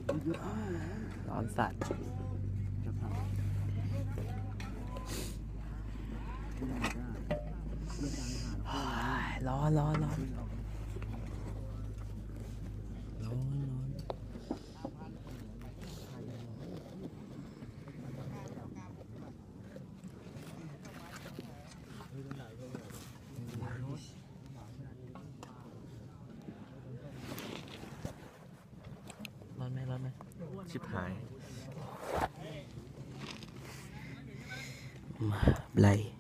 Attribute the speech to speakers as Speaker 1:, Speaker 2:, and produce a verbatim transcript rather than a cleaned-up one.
Speaker 1: ร้อนสัตว์ร้อนร้อนร้อนร้อนร้อนร้อนไหมร้อนไหมชิบหายมาไล่